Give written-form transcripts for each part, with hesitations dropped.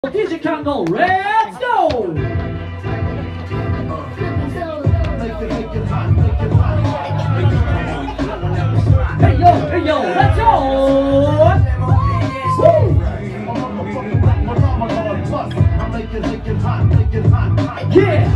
DJ Congo, let's go! Hey yo, let's go! Woo! Yeah!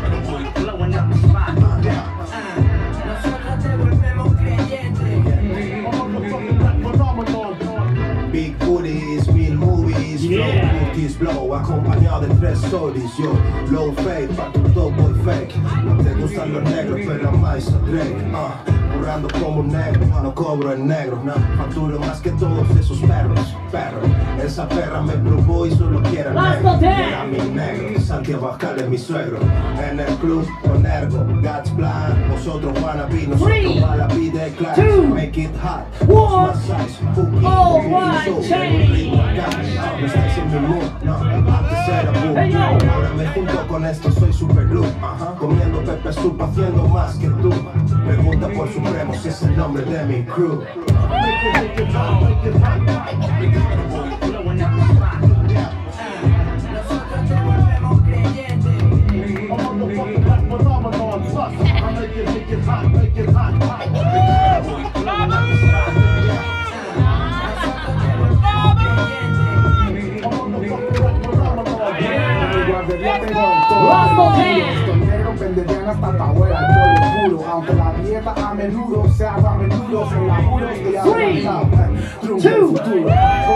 Big booties, mil movies, Yeah. flow, booties, blow, acompañado de 3 stories, yo, low fake, pa' tu top boy fake, no te gustan los negros, pero más a Drake, currando como un negro, no cobro en negro, facturo más que todos esos perros, esa perra me probó y solo quiere negro, era mi negro, Santiago Abascal es mi suegro, en el club con ergo, God's plan, vosotros wannabe, nosotros va la vida de clase, make it hot, massage, no estáis en mi mood, no, antes era boom, ahora me junto con esto, soy super glue, comiendo Pepe Soup haciendo más que tú, pregunta por Supremos, es el nombre de mi crew. Venderían hasta la abuela el pollo puro, aunque la dieta a menudo se haga a menudo en laburos de adelantado. 3, 2, 1,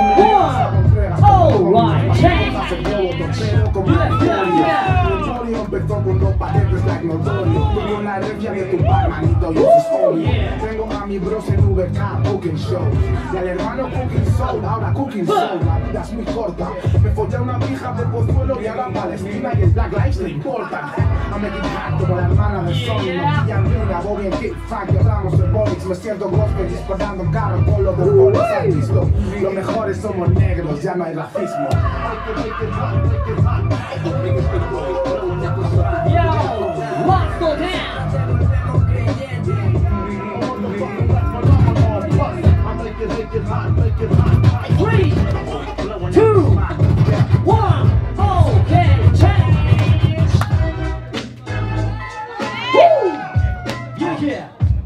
empezó con 2 paquetes de Agnotorio. Tuve una herencia de tu manito y sus odios. Tengo a mi bros en VK Cooking Show y al hermano Cooking Soul, ahora Cooking Soul. La vida es muy corta. Me follé a una pija de Pozuelo y a la Palestina y el Black Lives le importan. A me hot como la hermana de Sony. No pillan ni una Bobby en Kick Frank y hablamos de Boris. Me siento gospel disparando un carro con lo del Boris. ¿Has visto? Los mejores somos negros, ya no hay racismo. Yo, let's go down! 3, 2, 1, okay, change! Woo! Yeah!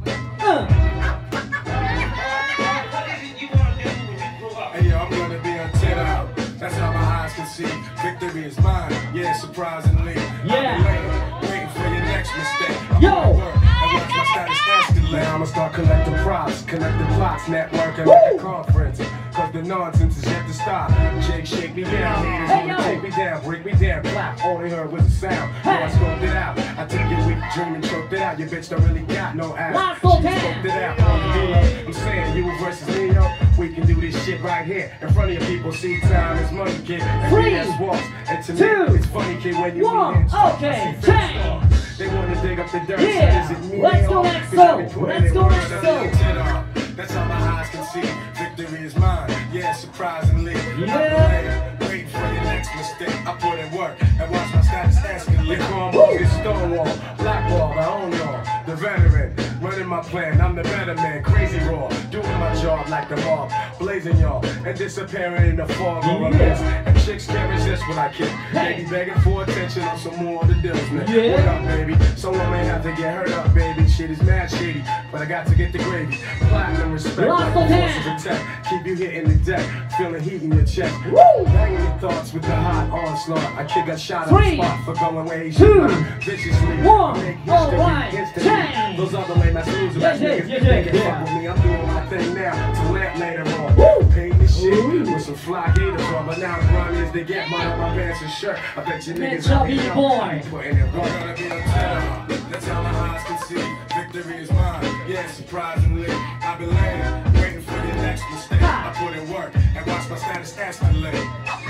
Hey yo, I'm gonna be on 10 out. That's how my eyes can see. Victory is mine, yeah, surprisingly. Yeah. Waiting for your next mistake. Yo. My status escalate. I'ma start collecting props, connecting plots, networking at the conference. Cause the nonsense is yet to stop. Jake, shake me down, haters wanna take me down, break me down, clap. All they heard was a sound. So I scoped it out. I took your weak dream and choked it out. Your bitch don't really got no ass. She scoped it out. I'm saying you versus me, yo. We can do this shit right here in front of your people. See, time is money, kid. And we as walks. And to me, it's funny, kid, when you meet it. Okay, change! They wanna dig up the dirt. Yeah, so is it me let's go next go. Let's go next go. That's how my eyes can see. Victory is mine. Yeah, surprisingly. Yeah. Wait for your next mistake. I put in work and watch my status escalate. Cornball, get stonewall, blackball, I own y'all. The veteran, running my plan. I'm the better man, crazy raw, doing my job like the mob, blazing y'all and disappearing in the fog of a mist. And chicks can't resist when I kick. They be begging for attention on some more of the deals, man. What up, baby? Someone may have to get hurt up, baby. Shit is mad shady, but I got to get the gravy. Platinum respect, like the forces of tech. Keep you hitting the deck, feeling heat in your chest. Banging your thoughts with the hot onslaught. I kick a shot on the spot for going where he should not. Viciously, make history instantly. Those other lame ass losers, niggas, they can fuck with me. I'm doing my thing now to lamp later on. Paint this shit with some fly gators on, but now the grind is to get mine on my pants and shirt. I bet you niggas Chubby boy. putting it wrong. Gonna be on 10. That's how my eyes can see. Victory is mine. Yeah, surprisingly, I've been laying, waiting for your next mistake. I put in work and watch my status escalate.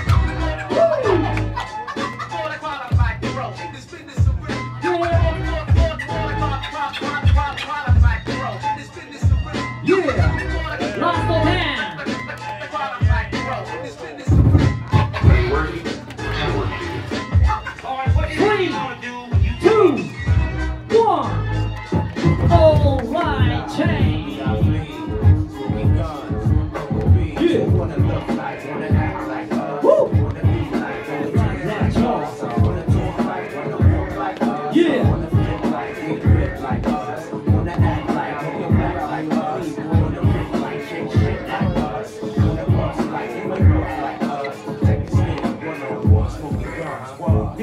Yeah! Let's go down! 3, 2, 1, alright, change! Yeah!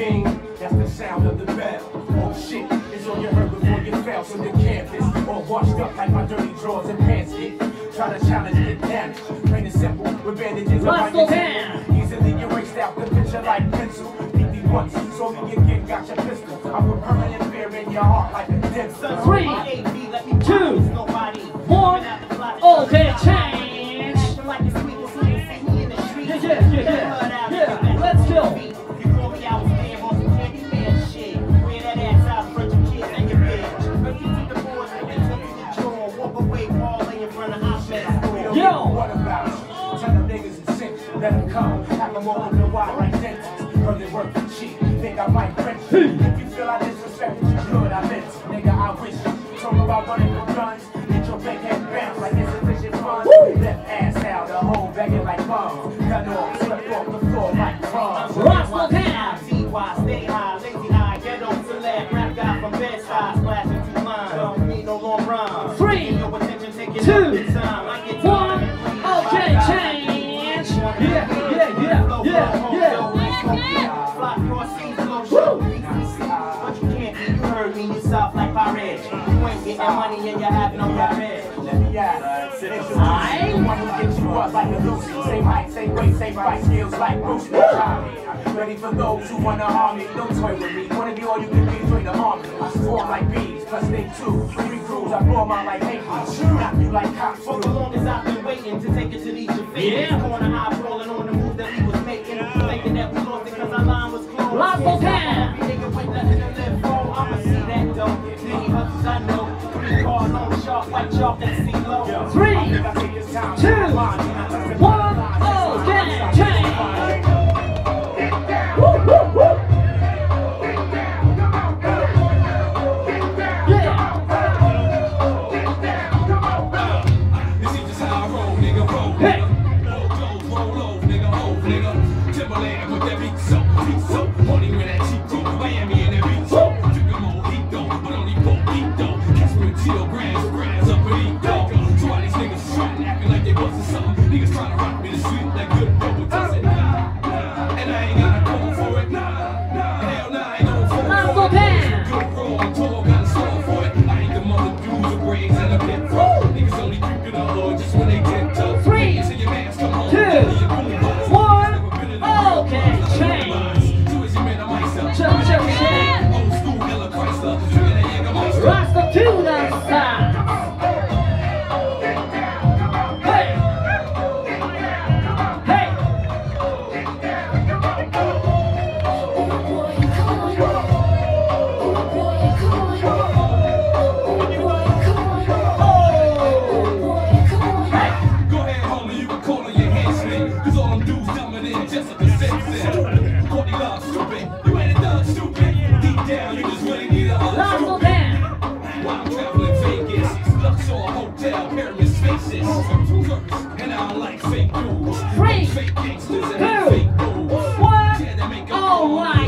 ding, that's the sound of the bell. Oh shit, it's all you heard before you fell. So you campus, all washed up like my dirty drawers and pants get. Try to challenge, get damaged. Plain and simple, with bandages Last your hand. easily erased out the picture like pencil. Beat me once, so me again, got your pistol. I put permanent fear in your heart like a dim. 3, 2, 1. Okay, change. Yeah. Let's go. Yo. What about it? Tell them niggas it's sick. Let them come. Have them all in the wire like dentists. Heard they work for cheap. Think I might rent you. If you feel I disrespect you, good, I meant it. Nigga, I wish you. Talk about running for guns. Get your big head bounce like insufficient funds. Left ass out, the whole begging like bums. Cut off, swept off the floor like crumbs. Roscoe Cam. Stay high, lazy high, ghetto select, rap guy from bedside, splashing two lines. Don't need no long rhymes. 3, 2, 1. Okay, change. Yeah. Fly cross seas, low show, but you can't be, you heard me, you soft like Pirate. You ain't getting money and you have no garage. Let me ask. It's the one who gets you up like a Lucy. Same height, same weight, same fight skills like Bruce Lee. Ready for those who wanna harm me. Don't toy with me. Wanna be all you can be, join the army. I swarm like bees, plus they 2, 3 crews. I blow them out like Haitians. Knock you like cops. For the longest I've been waiting to take it to these your face. Yeah. Corner eye rolling on the move that we was making. Thinking that we lost it cause our line was closed. Roscoe Cam. Nigga wait, letting them live fall. I'ma see that though. Many hustles I know. 3 cars on sharp, white chalk that see low. 3, 2, 1. Okay, change. This is just how I roll, nigga, roll, Hey. roll low, nigga, hold, nigga. Timberland with that beat so, money with that cheap rope, Miami and that beat so. Drinking more heat though, but only 4 feet though. Catch me with teal grams up and eat though. So all these niggas trying acting like they bustin' something. Niggas trying to rock me to sleep like good double dozen. And I ain't got a call for it, hell nah, I ain't going for it. Roscoe Cam. Good roll, I'm tall, got a song for it. I ain't the mother dudes with braids and a pit pro. Niggas only creeping the hood just when they get tough. 3, So your man's come home. 2, 1. Okay, change. Check. Old school Ella Chrysler, drinking that Jägermeister. Rasta to the side. Hey. Go ahead, homie, you can call on your hands, man. Cause all them dudes coming in just like the sense. Courtney Love, stupid. You ain't a dog, stupid. Deep down, you just really need a hug. Roscoe Cam. While I'm traveling Vegas, Luxor Hotel, pyramid spaces. And I don't like fake dudes. 3, Fake gangsters and 2, fake dudes. 1. Yeah, they make up All right.